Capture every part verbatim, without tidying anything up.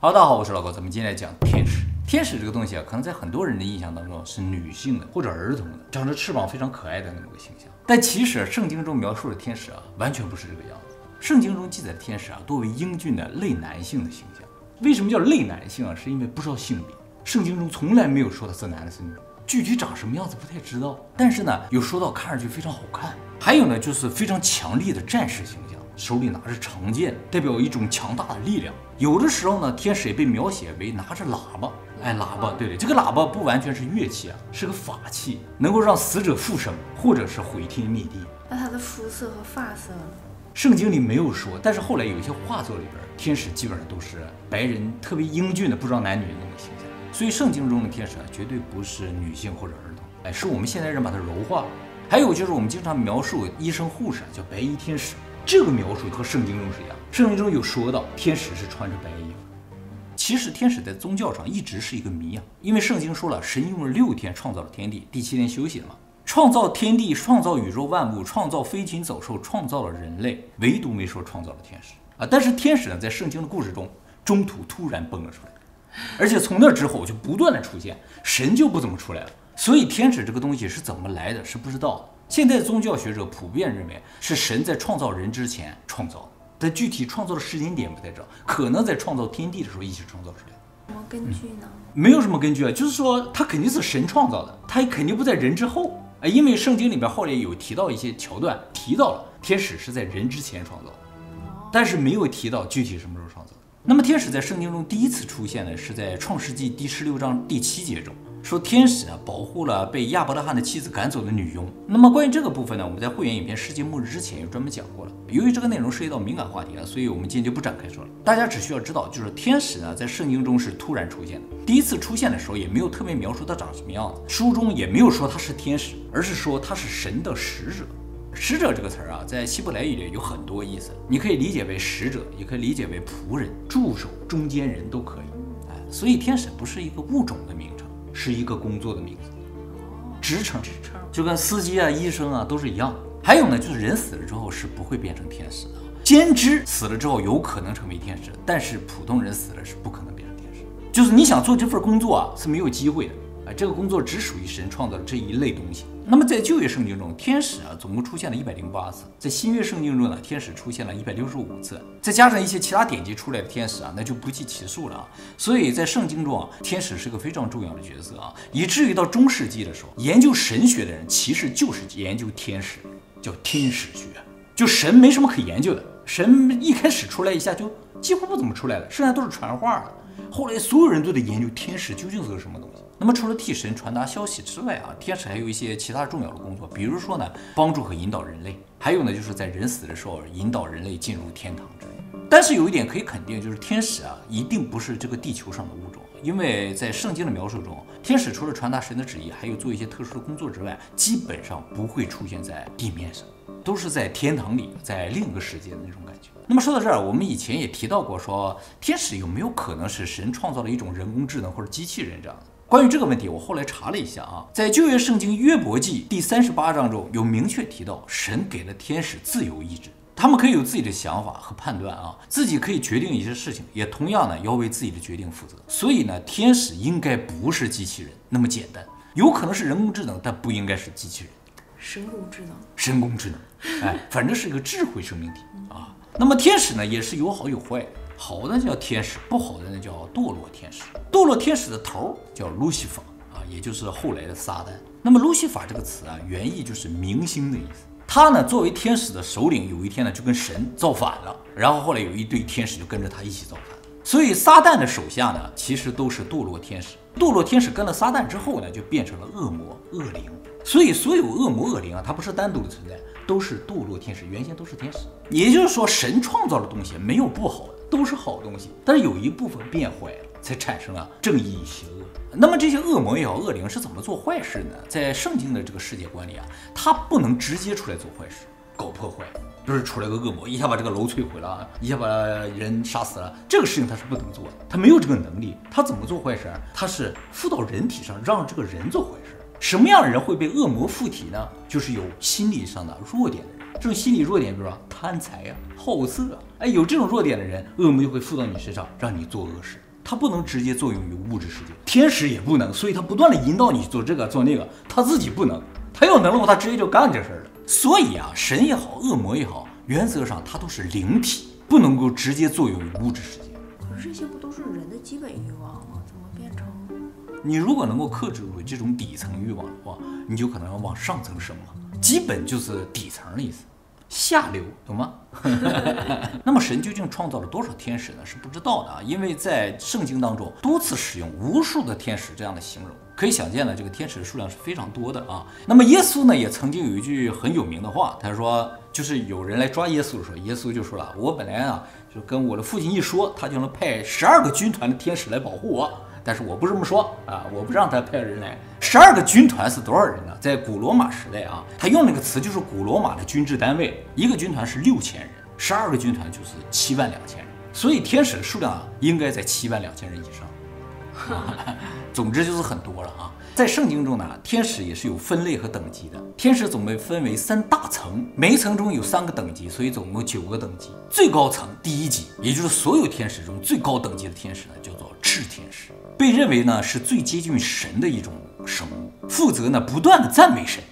哈喽，大家好，我是老高，咱们今天来讲天使。天使这个东西啊，可能在很多人的印象当中是女性的或者儿童的，长着翅膀非常可爱的那么个形象。但其实圣经中描述的天使啊，完全不是这个样子。圣经中记载的天使啊，多为英俊的类男性的形象。为什么叫类男性啊？是因为不知道性别，圣经中从来没有说他是男的是女的，具体长什么样子不太知道。但是呢，有说到看上去非常好看。还有呢，就是非常强力的战士形象。手里拿着长剑，代表一种强大的力量。有的时候呢，天使也被描写为拿着喇叭，哎，喇叭，对对，这个喇叭不完全是乐器啊，是个法器，能够让死者复生，或者是毁天灭地。 那他的肤色和发色呢？ 圣经里没有说，但是后来有一些画作里边，天使基本上都是白人，特别英俊的，不知道男女的那种形象。所以圣经中的天使啊，绝对不是女性或者儿童，哎，是我们现代人把它柔化了。还有就是我们经常描述医生护士叫白衣天使。这个描述和圣经中是一样，圣经中有说到天使是穿着白衣服。其实天使在宗教上一直是一个谜啊，因为圣经说了，神用了六天创造了天地，第七天休息了嘛。创造天地，创造宇宙万物，创造飞禽走兽，创造了人类，唯独没说创造了天使啊。但是天使呢，在圣经的故事中，中途突然蹦了出来，而且从那之后就不断的出现，神就不怎么出来了。所以天使这个东西是怎么来的，是不知道的。现在宗教学者普遍认为是神在创造人之前创造的，但具体创造的时间点不太知道，可能在创造天地的时候一起创造出来的。 什么根据呢？ 没有什么根据啊，就是说他肯定是神创造的，他肯定不在人之后啊，因为圣经里边后来有提到一些桥段，提到了天使是在人之前创造的，但是没有提到具体什么时候创造的。那么天使在圣经中第一次出现呢，是在创世纪第十六章第七节中。说天使啊保护了被亚伯拉罕的妻子赶走的女佣。那么关于这个部分呢，我们在会员影片《世界末日》之前有专门讲过了。由于这个内容涉及到敏感话题啊，所以我们今天就不展开说了。大家只需要知道，就是天使呢在圣经中是突然出现的，第一次出现的时候也没有特别描述它长什么样子，书中也没有说它是天使，而是说它是神的使者。使者这个词儿啊，在希伯来语里有很多意思，你可以理解为使者，也可以理解为仆人、助手、中间人都可以。哎，所以天使不是一个物种的名称。是一个工作的名字，职称，职称就跟司机啊、医生啊都是一样的。还有呢，就是人死了之后是不会变成天使的，先知死了之后有可能成为天使，但是普通人死了是不可能变成天使。就是你想做这份工作啊，是没有机会的。啊，这个工作只属于神创造的这一类东西。那么在旧约圣经中，天使啊总共出现了一百零八次；在新约圣经中呢，天使出现了一百六十五次，再加上一些其他典籍出来的天使啊，那就不计其数了啊。所以在圣经中啊，天使是个非常重要的角色啊，以至于到中世纪的时候，研究神学的人其实就是研究天使，叫天使学。就神没什么可研究的，神一开始出来一下就几乎不怎么出来了，剩下都是传话的。后来所有人都在研究天使究竟是个什么东西。那么除了替神传达消息之外啊，天使还有一些其他重要的工作，比如说呢，帮助和引导人类，还有呢，就是在人死的时候引导人类进入天堂之类。但是有一点可以肯定，就是天使啊，一定不是这个地球上的物种，因为在圣经的描述中，天使除了传达神的旨意，还有做一些特殊的工作之外，基本上不会出现在地面上，都是在天堂里，在另一个世界的那种感觉。那么说到这儿，我们以前也提到过说，天使有没有可能是神创造了一种人工智能或者机器人这样的？关于这个问题，我后来查了一下啊，在旧约圣经约伯记第三十八章中有明确提到，神给了天使自由意志，他们可以有自己的想法和判断啊，自己可以决定一些事情，也同样呢要为自己的决定负责。所以呢，天使应该不是机器人那么简单，有可能是人工智能，但不应该是机器人。 神工智能， 神工智能，哎，反正是一个智慧生命体啊。那么天使呢，也是有好有坏的。好的叫天使，不好的呢叫堕落天使。堕落天使的头叫路西法啊，也就是后来的撒旦。那么路西法这个词啊，原意就是明星的意思。他呢作为天使的首领，有一天呢就跟神造反了，然后后来有一堆天使就跟着他一起造反。所以撒旦的手下呢，其实都是堕落天使。堕落天使跟了撒旦之后呢，就变成了恶魔恶灵。所以所有恶魔恶灵啊，它不是单独的存在，都是堕落天使，原先都是天使。也就是说，神创造的东西没有不好的，都是好东西，但是有一部分变坏了，才产生了正义与邪恶。那么这些恶魔也好，恶灵是怎么做坏事呢？在圣经的这个世界观里啊，他不能直接出来做坏事，搞破坏，不是出来个恶魔一下把这个楼摧毁了，一下把人杀死了，这个事情他是不能做的，他没有这个能力。他怎么做坏事？他是附到人体上，让这个人做坏事。什么样的人会被恶魔附体呢？就是有心理上的弱点的人。这种心理弱点，比如说贪财啊、好色啊，哎，有这种弱点的人，恶魔就会附到你身上，让你做恶事。 它不能直接作用于物质世界，天使也不能，所以它不断的引导你做这个做那个，它自己不能。它要能的话，它直接就干这事儿了。所以啊，神也好，恶魔也好，原则上它都是灵体，不能够直接作用于物质世界。 可是这些不都是人的基本欲望吗？怎么变成？ 你如果能够克制住这种底层欲望的话，你就可能要往上层升嘛。基本就是底层的意思，下流，懂吗？那么神究竟创造了多少天使呢？是不知道的啊，因为在圣经当中多次使用无数的天使这样的形容。可以想见呢，这个天使的数量是非常多的啊。那么耶稣呢，也曾经有一句很有名的话，他说，就是有人来抓耶稣的时候，耶稣就说了，我本来啊，就跟我的父亲一说，他就能派十二个军团的天使来保护我，但是我不这么说啊，我不让他派人来。十二个军团是多少人呢？在古罗马时代啊，他用那个词就是古罗马的军制单位，一个军团是六千人，十二个军团就是七万两千人，所以天使的数量啊，应该在七万两千人以上。总之就是很多了啊。在圣经中呢，天使也是有分类和等级的。天使总被分为三大层，每一层中有三个等级，所以总共九个等级。最高层第一级，也就是所有天使中最高等级的天使呢，叫做炽天使，被认为呢是最接近神的一种生物，负责呢不断的赞美神。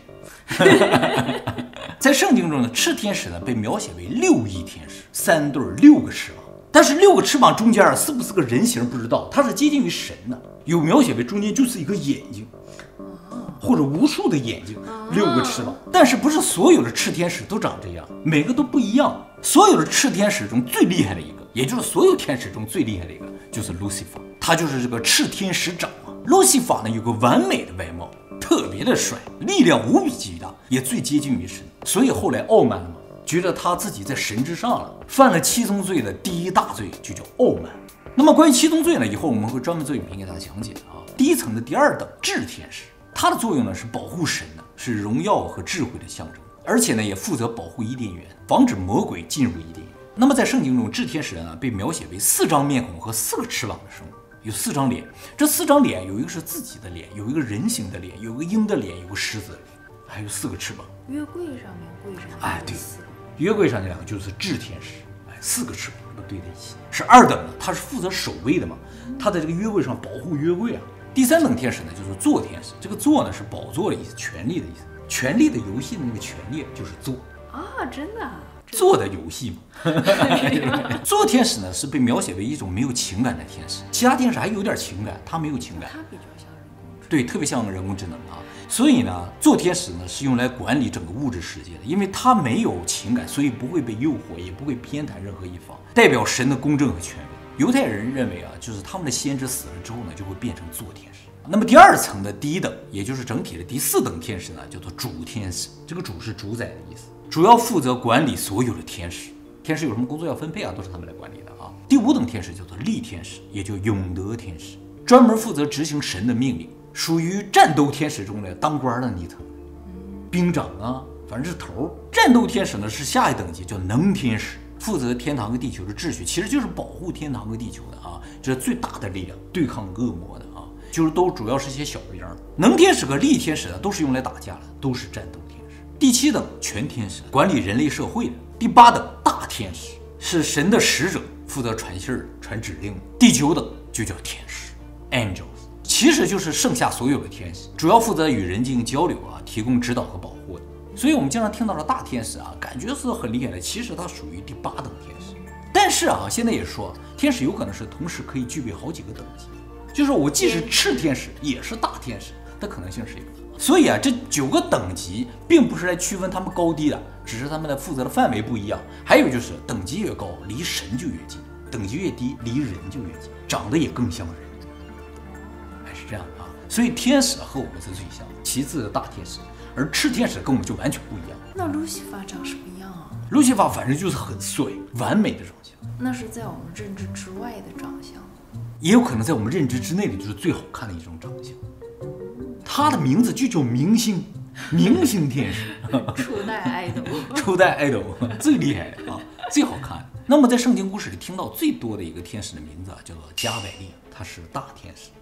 在圣经中呢，炽天使呢被描写为六翼天使，三对六个翅膀。但是六个翅膀中间啊，是不是个人形不知道，它是接近于神的，有描写为中间就是一个眼睛，或者无数的眼睛，六个翅膀。但是不是所有的炽天使都长这样，每个都不一样。所有的炽天使中最厉害的一个，也就是所有天使中最厉害的一个，就是路西法，他就是这个炽天使长啊。路西法呢有个完美的外貌，特别的帅，力量无比巨大，也最接近于神，所以后来傲慢了嘛，觉得他自己在神之上了，犯了七宗罪的第一大罪就叫傲慢。那么关于七宗罪呢，以后我们会专门做影片给大家讲解啊。第一层的第二等炽天使，它的作用呢是保护神的，是荣耀和智慧的象征，而且呢也负责保护伊甸园，防止魔鬼进入伊甸园。那么在圣经中，炽天使呢被描写为四张面孔和四个翅膀的生物，有四张脸，这四张脸有一个是自己的脸，有一个人形的脸，有个鹰的脸，有个狮子的脸，还有四个翅膀。 约柜上面柜上哎，对，约柜上那两个就是炽天使，哎，四个翅膀都对在一起，是二等的，他是负责守卫的嘛，他在这个约柜上保护约柜啊。第三等天使呢就是座天使，这个座呢是宝座的意思，权力的意思，权力的游戏的那个权力就是座啊，真的啊。 座的游戏嘛。座天使呢是被描写为一种没有情感的天使，其他天使还有点情感，他没有情感， 他比较像人工智能， 对，特别像人工智能啊。所以呢，座天使呢是用来管理整个物质世界的，因为他没有情感，所以不会被诱惑，也不会偏袒任何一方，代表神的公正和权威。犹太人认为啊，就是他们的先知死了之后呢，就会变成座天使。那么第二层的第一等，也就是整体的第四等天使呢，叫做主天使。这个主是主宰的意思，主要负责管理所有的天使。天使有什么工作要分配啊，都是他们来管理的啊。第五等天使叫做力天使，也叫永德天使，专门负责执行神的命令，属于战斗天使中的当官的那层，兵长啊，反正是头。战斗天使呢是下一等级，叫能天使，负责天堂和地球的秩序，其实就是保护天堂和地球的啊，这是最大的力量，对抗恶魔的啊，就是都主要是些小兵。能天使和力天使呢都是用来打架的，都是战斗天使。第七等全天使，管理人类社会的。第八等大天使，是神的使者，负责传信儿、传指令。第九等就叫天使 angels， 其实就是剩下所有的天使，主要负责与人进行交流啊，提供指导和保护的。所以我们经常听到的大天使啊，感觉是很厉害的，其实它属于第八等天使。但是啊，现在也说天使有可能是同时可以具备好几个等级，就是我既是炽天使也是大天使的可能性是有的。所以啊，这九个等级并不是来区分他们高低的，只是他们的负责的范围不一样。还有就是等级越高，离神就越近；等级越低，离人就越近，长得也更像人。还是这样啊。所以天使和我们是最像，其次的大天使，而炽天使跟我们就完全不一样。 那路西法长什么样啊？ 路西法反正就是很帅，完美的长相。 那是在我们认知之外的长相， 也有可能在我们认知之内的就是最好看的一种长相。他的名字就叫明星，明星天使， 初代爱豆， 初代爱豆最厉害的啊，最好看。那么在圣经故事里听到最多的一个天使的名字啊，叫做加百利，他是大天使。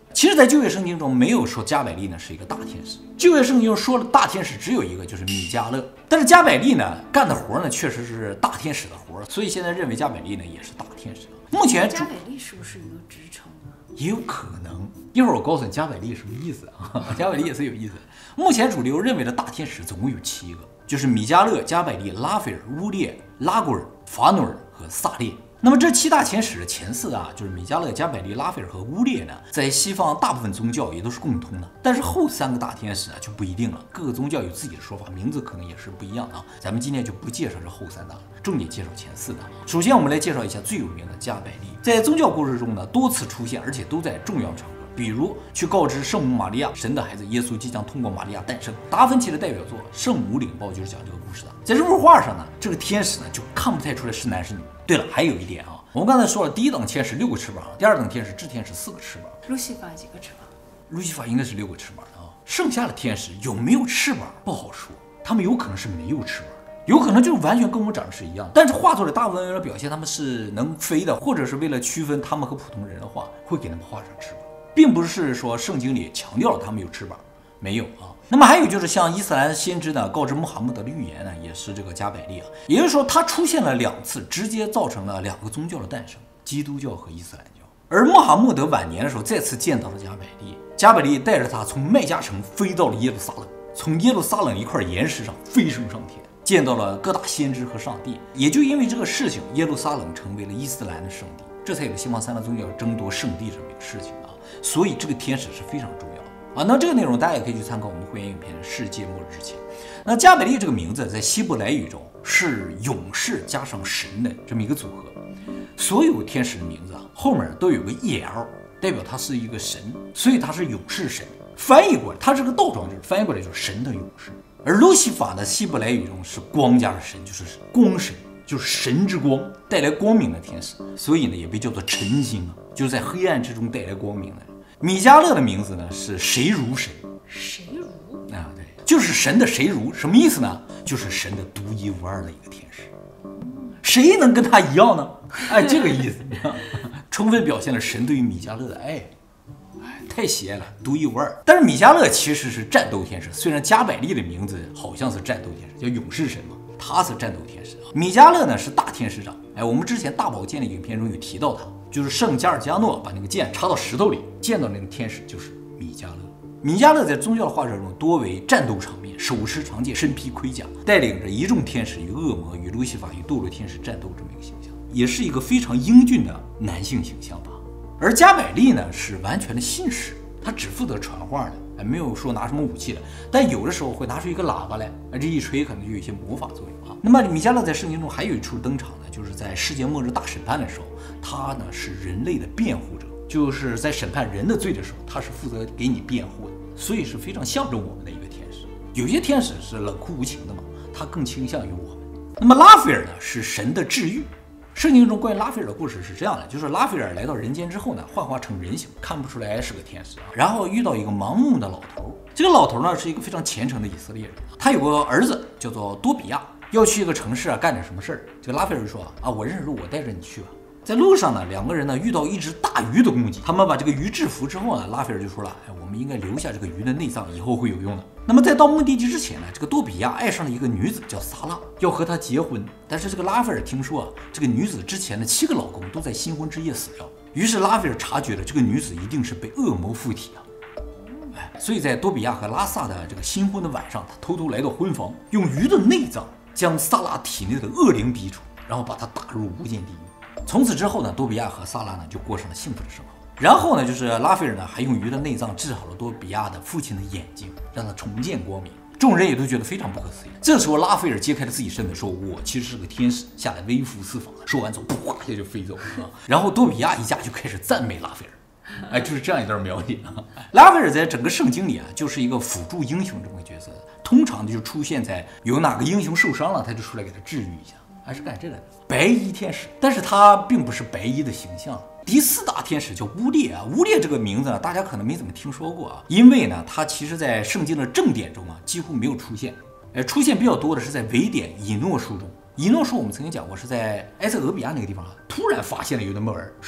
其实，在旧约圣经中没有说加百利呢是一个大天使，旧约圣经中说了大天使只有一个，就是米迦勒。但是加百利呢干的活呢确实是大天使的活，所以现在认为加百利呢也是大天使。目前加百利是不是一个职称啊？ 也有可能，一会儿我告诉你加百利什么意思啊？加百利也是有意思的。目前主流认为的大天使总共有七个，就是米迦勒、加百利、拉斐尔、乌列、拉古尔、法努尔和萨列。那么这七大天使的前四啊，就是米迦勒、加百利、拉斐尔和乌列呢，在西方大部分宗教也都是共通的。但是后三个大天使啊就不一定了，各个宗教有自己的说法，名字可能也是不一样的啊。咱们今天就不介绍这后三大了，重点介绍前四大。首先我们来介绍一下最有名的加百利，在宗教故事中呢多次出现，而且都在重要场合。比如去告知圣母玛利亚，神的孩子耶稣即将通过玛利亚诞生。达芬奇的代表作《圣母领报》就是讲这个故事的。在这幅画上呢，这个天使呢就看不太出来是男是女。对了，还有一点啊，我们刚才说了，第一等天使六个翅膀，第二等天使炽天使四个翅膀。 路西法几个翅膀？ 路西法应该是六个翅膀的啊。剩下的天使有没有翅膀不好说，他们有可能是没有翅膀。有可能就是完全跟我们长得是一样，但是画作里大部分为了表现他们是能飞的，或者是为了区分他们和普通人的话，会给他们画上翅膀，并不是说圣经里强调了他们有翅膀，没有啊。那么还有就是像伊斯兰先知呢告知穆罕默德的预言呢，也是这个加百利啊，也就是说他出现了两次，直接造成了两个宗教的诞生，基督教和伊斯兰教。而穆罕默德晚年的时候再次见到了加百利，加百利带着他从麦加城飞到了耶路撒冷，从耶路撒冷一块岩石上飞升上天，见到了各大先知和上帝。也就因为这个事情，耶路撒冷成为了伊斯兰的圣地，这才有了西方三大宗教争夺圣地这么一个事情啊。所以这个天使是非常重要的啊。那这个内容大家也可以去参考我们会员影片《世界末日之前》。那加百利这个名字在希伯来语中是勇士加上神的这么一个组合。所有天使的名字啊后面都有个 E L， 代表他是一个神，所以他是勇士神。翻译过来，它是个倒装句，翻译过来就是神的勇士。而路西法呢，希伯来语中是光加的神，就是光神，就是神之光，带来光明的天使，所以呢也被叫做晨星啊，就是在黑暗之中带来光明的。米迦勒的名字呢是谁如神， 谁如啊，对，就是神的谁如，什么意思呢？就是神的独一无二的一个天使，谁能跟他一样呢？哎，这个意思，充分表现了神对于米迦勒的爱。太邪了，独一无二。但是米迦勒其实是战斗天使，虽然加百利的名字好像是战斗天使，叫勇士神嘛，他是战斗天使啊。米迦勒呢是大天使长，哎，我们之前大宝剑的影片中有提到他，就是圣加尔加诺把那个剑插到石头里，见到那个天使就是米迦勒。米迦勒在宗教的画册中多为战斗场面，手持长剑，身披盔甲，带领着一众天使与恶魔、与路西法、与堕落天使战斗这么一个形象，也是一个非常英俊的男性形象吧。而加百利呢是完全的信使，他只负责传话的，哎，没有说拿什么武器的，但有的时候会拿出一个喇叭来，啊，这一吹可能就有一些魔法作用啊。那么米迦勒在圣经中还有一处登场呢，就是在世界末日大审判的时候，他呢是人类的辩护者，就是在审判人的罪的时候，他是负责给你辩护的，所以是非常象征我们的一个天使。有些天使是冷酷无情的嘛，他更倾向于我们。那么拉斐尔呢是神的治愈。圣经中关于拉斐尔的故事是这样的，就是拉斐尔来到人间之后呢，幻化成人形，看不出来是个天使啊。然后遇到一个盲目的老头，这个老头呢是一个非常虔诚的以色列人，他有个儿子叫做多比亚，要去一个城市啊干点什么事儿。这个拉斐尔说啊，我认识路，我带着你去吧。在路上呢，两个人呢遇到一只大鱼的攻击，他们把这个鱼制服之后呢，拉斐尔就说了，哎，我们应该留下这个鱼的内脏，以后会有用的。那么在到目的地之前呢，这个多比亚爱上了一个女子叫萨拉，要和她结婚。但是这个拉斐尔听说啊，这个女子之前的七个老公都在新婚之夜死掉，于是拉斐尔察觉了这个女子一定是被恶魔附体啊。哎，所以在多比亚和拉萨的这个新婚的晚上，他偷偷来到婚房，用鱼的内脏将萨拉体内的恶灵逼出，然后把她打入无间地狱。从此之后呢，多比亚和萨拉呢就过上了幸福的生活。然后呢，就是拉斐尔呢还用鱼的内脏治好了多比亚的父亲的眼睛，让他重见光明。众人也都觉得非常不可思议。这时候拉斐尔揭开了自己身份，说我其实是个天使，下来微服私访。说完之后，噗一下就飞走了。然后多比亚一家就开始赞美拉斐尔，哎，就是这样一段描写啊。拉斐尔在整个圣经里啊，就是一个辅助英雄这么个角色，通常就出现在有哪个英雄受伤了，他就出来给他治愈一下。还是干这个的白衣天使，但是他并不是白衣的形象。第四大天使叫乌列啊，乌列这个名字呢，大家可能没怎么听说过啊，因为呢，他其实在圣经的正典中啊，几乎没有出现。呃，出现比较多的是在维典以诺书中。以诺书我们曾经讲过，是在埃塞俄比亚那个地方啊，突然发现了有那么本书，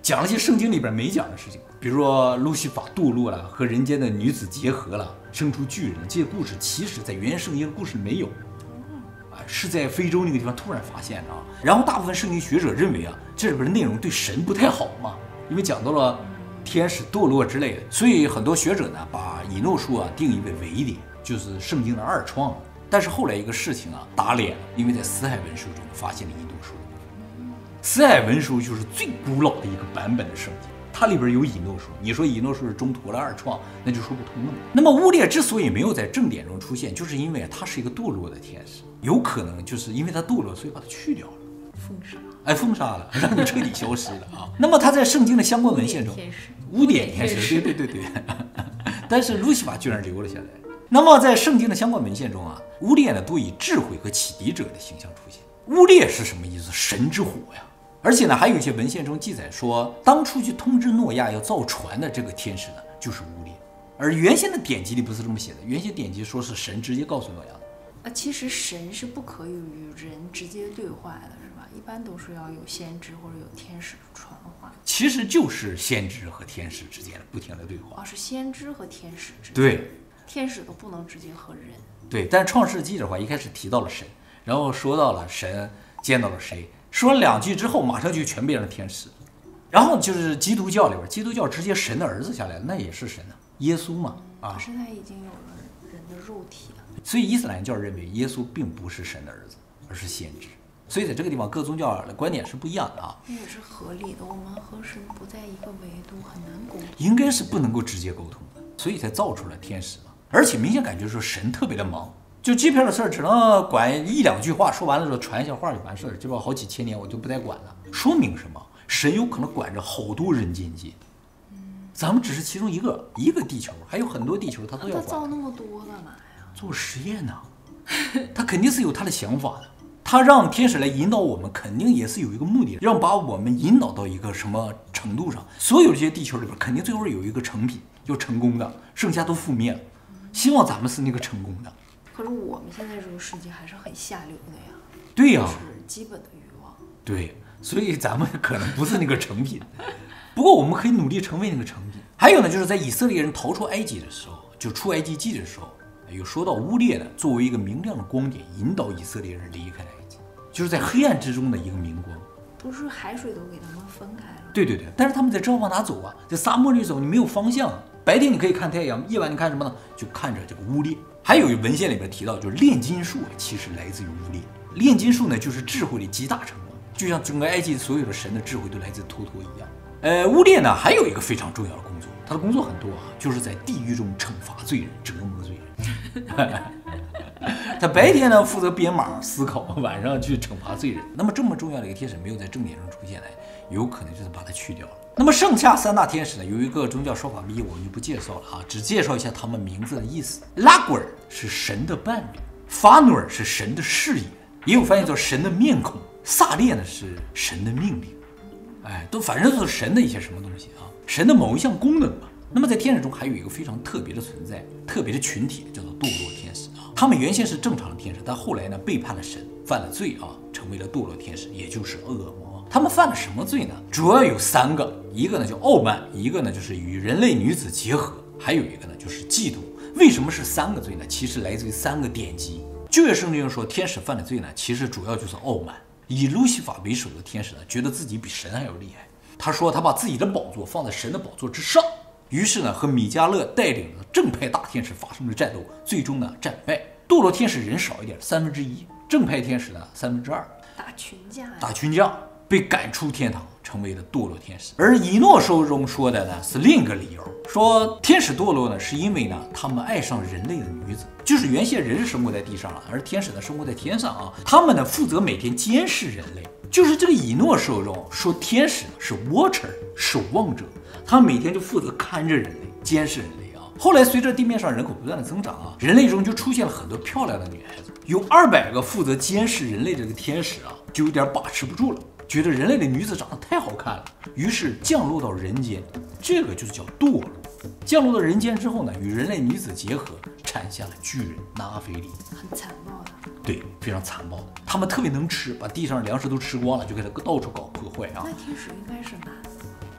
讲了些圣经里边没讲的事情，比如说路西法堕落了，和人间的女子结合了，生出巨人，这些故事其实在原圣经的故事里没有，啊，是在非洲那个地方突然发现的啊。然后大部分圣经学者认为啊，这里边的内容对神不太好嘛，因为讲到了天使堕落之类的，所以很多学者呢把以诺书啊定义为伪典，就是圣经的二创。但是后来一个事情啊打脸了，因为在死海文书中发现了以诺书。死海文书就是最古老的一个版本的圣经，它里边有以诺书。你说以诺书是中途的二创，那就说不通了嘛。那么乌列之所以没有在正典中出现，就是因为他是一个堕落的天使，有可能就是因为他堕落，所以把他去掉了， 封杀， 哎，封杀了，让你彻底消失了啊。那么他在圣经的相关文献中，污点天使，对对对对，但是路西法居然留了下来。那么在圣经的相关文献中啊，乌列呢都以智慧和启迪者的形象出现。乌列是什么意思？神之火呀。而且呢，还有一些文献中记载说，当初去通知诺亚要造船的这个天使呢，就是乌列。而原先的典籍里不是这么写的，原先典籍说是神直接告诉诺亚的。 啊，其实神是不可以与人直接对话的，是吧？一般都是要有先知或者有天使传话。 其实就是先知和天使之间的不停的对话。 哦，是先知和天使之间。 对， 天使都不能直接和人。 对，但创世纪的话，一开始提到了神，然后说到了神见到了谁。说了两句之后，马上就全变成天使。然后就是基督教里边，基督教直接神的儿子下来了，那也是神啊，耶稣嘛啊。 可是他已经有了人的肉体了。 所以伊斯兰教认为耶稣并不是神的儿子，而是先知。所以在这个地方，各宗教的观点是不一样的啊。 那也是合理的，我们和神不在一个维度，很难沟通。 应该是不能够直接沟通的，所以才造出了天使嘛。而且明显感觉说神特别的忙。就这片的事儿，只能管一两句话，说完了之后传一下话就完事儿，这不好几千年我就不再管了。说明什么？神有可能管着好多人间界，咱们只是其中一个一个地球，还有很多地球他都要管。 他造那么多干嘛呀？ 做实验呢，他肯定是有他的想法的。他让天使来引导我们，肯定也是有一个目的，让把我们引导到一个什么程度上。所有这些地球里边，肯定最后有一个成品，就成功的，剩下都覆灭了。希望咱们是那个成功的。 可是我们现在这个世界还是很下流的呀。 对呀、啊， 是基本的欲望。 对，所以咱们可能不是那个成品，不过我们可以努力成为那个成品。还有呢，就是在以色列人逃出埃及的时候，就出埃及记的时候，有说到乌列呢，作为一个明亮的光点，引导以色列人离开了埃及，就是在黑暗之中的一个明光。 不是海水都给他们分开了？ 对对对，但是他们得知道往哪走啊，在沙漠里走，你没有方向。白天你可以看太阳，夜晚你看什么呢？就看着这个乌列。还有文献里边提到，就是炼金术其实来自于乌列。炼金术呢，就是智慧的集大成嘛，就像整个埃及所有的神的智慧都来自托托一样。呃，乌列呢，还有一个非常重要的工作，他的工作很多啊，就是在地狱中惩罚罪人、折磨罪人。他白天呢负责编码思考，晚上去惩罚罪人。那么这么重要的一个天使没有在正典中出现呢，有可能就是把它去掉了。那么剩下三大天使呢，有一个宗教说法秘，我们就不介绍了啊，只介绍一下他们名字的意思。拉古尔是神的伴侣，法努尔是神的视野，也有翻译作神的面孔，萨列呢是神的命令，哎，都反正都是神的一些什么东西啊，神的某一项功能吧。那么在天使中还有一个非常特别的存在，特别的群体叫做堕落天使啊。他们原先是正常的天使，但后来呢背叛了神，犯了罪啊，成为了堕落天使，也就是恶魔。他们犯了什么罪呢？主要有三个，一个呢叫傲慢，一个呢就是与人类女子结合，还有一个呢就是嫉妒。为什么是三个罪呢？其实来自于三个典籍。旧约圣经说天使犯的罪呢，其实主要就是傲慢。以路西法为首的天使呢，觉得自己比神还要厉害。他说他把自己的宝座放在神的宝座之上，于是呢和米迦勒带领的正派大天使发生了战斗，最终呢战败。堕落天使人少一点，三分之一；正派天使呢三分之二。 打群架， 打群架。被赶出天堂，成为了堕落天使。而以诺书中说的呢是另一个理由，说天使堕落呢是因为呢他们爱上人类的女子，就是原先人是生活在地上了，而天使呢生活在天上啊。他们呢负责每天监视人类，就是这个以诺书中说天使是 watcher 守望者，他们每天就负责看着人类，监视人类啊。后来随着地面上人口不断的增长啊，人类中就出现了很多漂亮的女孩子，有二百个负责监视人类这个天使啊，就有点把持不住了。觉得人类的女子长得太好看了，于是降落到人间，这个就是叫堕落。降落到人间之后呢，与人类女子结合，产下了巨人纳菲里， 很残暴的。 对，非常残暴的。他们特别能吃，把地上粮食都吃光了，就给他到处搞破坏啊。 那天使应该是男的，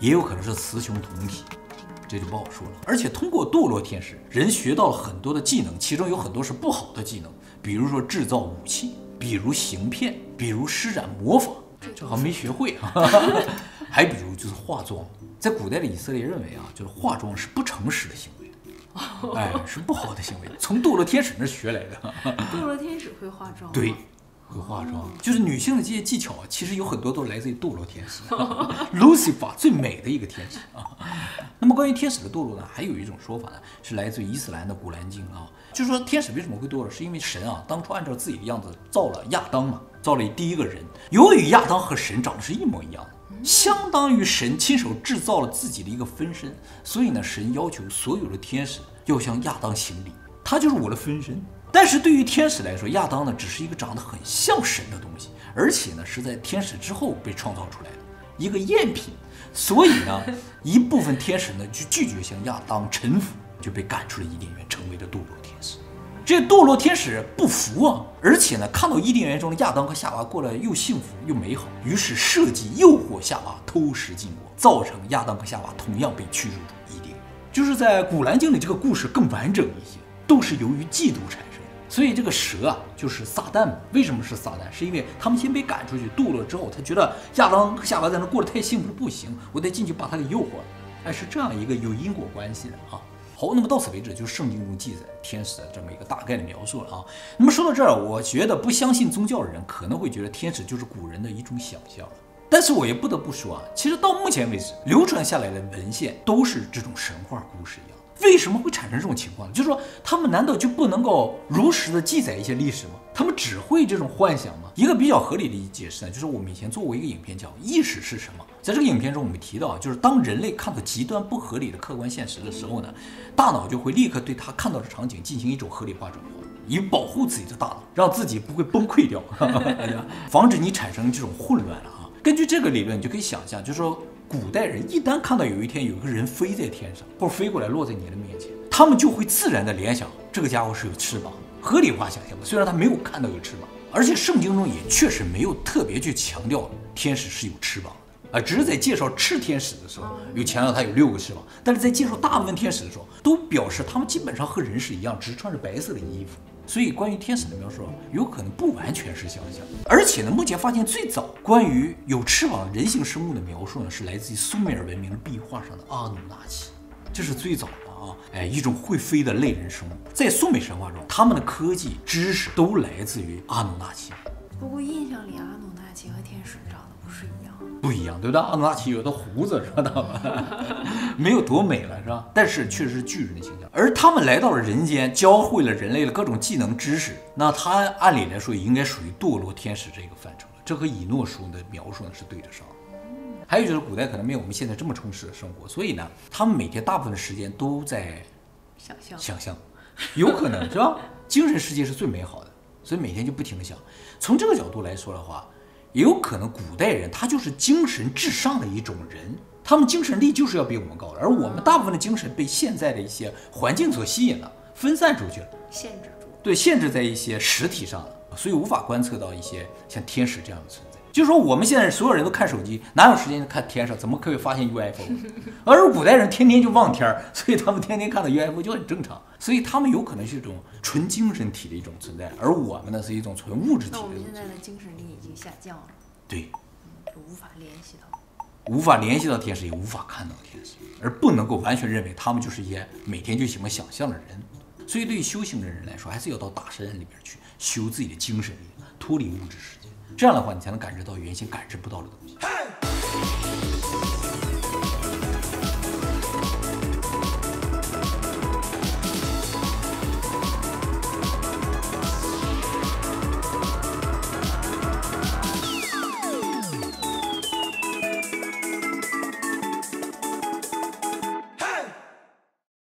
也有可能是雌雄同体，这就不好说了。而且通过堕落天使，人学到了很多的技能，其中有很多是不好的技能，比如说制造武器，比如行骗，比如施展魔法，这好像没学会啊。还比如就是化妆，在古代的以色列认为啊，就是化妆是不诚实的行为。哎，是不好的行为，从堕落天使那学来的。 堕落天使会化妆吗？ 对，会化妆，就是女性的这些技巧啊，其实有很多都是来自于堕落天使，Lucifer 最美的一个天使啊。那么关于天使的堕落呢，还有一种说法呢，是来自于伊斯兰的古兰经啊，就是说天使为什么会堕落，是因为神啊当初按照自己的样子造了亚当嘛，造了第一个人，由于亚当和神长得是一模一样的。相当于神亲手制造了自己的一个分身，所以呢，神要求所有的天使要向亚当行礼，他就是我的分身。但是对于天使来说，亚当呢只是一个长得很像神的东西，而且呢是在天使之后被创造出来的一个赝品，所以呢，一部分天使呢就拒绝向亚当臣服，就被赶出了伊甸园，成为了堕落天使。这堕落天使不服啊，而且呢，看到伊甸园中的亚当和夏娃过得又幸福又美好，于是设计诱惑夏娃偷食禁果，造成亚当和夏娃同样被驱逐出伊甸园。就是在古兰经里，这个故事更完整一些，都是由于嫉妒产生的。所以这个蛇啊，就是撒旦嘛。为什么是撒旦？是因为他们先被赶出去，堕落之后，他觉得亚当和夏娃在那过得太幸福了，不行，我得进去把他给诱惑了。哎，是这样一个有因果关系的啊。好，那么到此为止，就是圣经中记载天使的这么一个大概的描述了啊。那么说到这儿，我觉得不相信宗教的人可能会觉得天使就是古人的一种想象了。但是我也不得不说啊，其实到目前为止流传下来的文献都是这种神话故事一样。为什么会产生这种情况呢？就是说，他们难道就不能够如实的记载一些历史吗？他们只会这种幻想吗？一个比较合理的解释呢，就是我们以前做过一个影片叫《意识是什么》。在这个影片中，我们提到，就是当人类看到极端不合理的客观现实的时候呢，大脑就会立刻对他看到的场景进行一种合理化转化，以保护自己的大脑，让自己不会崩溃掉，防止你产生这种混乱了啊。根据这个理论，你就可以想象，就是说，古代人一旦看到有一天有一个人飞在天上，或者飞过来落在你的面前，他们就会自然的联想，这个家伙是有翅膀，合理化想象吧。虽然他没有看到有翅膀，而且圣经中也确实没有特别去强调天使是有翅膀的。啊，只是在介绍赤天使的时候有强调它有六个翅膀，但是在介绍大部分天使的时候，都表示他们基本上和人是一样，只是穿着白色的衣服。所以关于天使的描述有可能不完全是想象。而且呢，目前发现最早关于有翅膀人形生物的描述呢，是来自于苏美尔文明的壁画上的阿努纳奇，这是最早的啊，哎，一种会飞的类人生物。在苏美神话中，他们的科技知识都来自于阿努纳奇。 不过印象里阿努纳奇和天使长得不是一样， 不一样，对不对？阿努纳奇有的胡子，知道吗？没有多美了，是吧？但是确实是巨人的形象。而他们来到了人间，教会了人类的各种技能知识，那他按理来说也应该属于堕落天使这个范畴了。这和以诺书的描述呢是对得上的。还有就是古代可能没有我们现在这么充实的生活，所以呢，他们每天大部分的时间都在想象， 想象，有可能是吧？精神世界是最美好的，所以每天就不停的想。从这个角度来说的话，也有可能古代人他就是精神至上的一种人，他们精神力就是要比我们高的，而我们大部分的精神被现在的一些环境所吸引了，分散出去了， 限制住， 对，限制在一些实体上了，所以无法观测到一些像天使这样的存在。就是说我们现在所有人都看手机，哪有时间看天上？怎么可以发现 U F O？ 而古代人天天就望天，所以他们天天看到 U F O 就很正常。所以他们有可能是一种纯精神体的一种存在，而我们呢是一种纯物质体的。 那我们现在的精神力已经下降了， 对， 就无法联系到， 无法联系到天使，也无法看到天使，而不能够完全认为他们就是一些每天就喜欢想象的人。所以对于修行的人来说，还是要到大山里边去修自己的精神力，脱离物质世界。这样的话，你才能感知到原先感知不到的东西。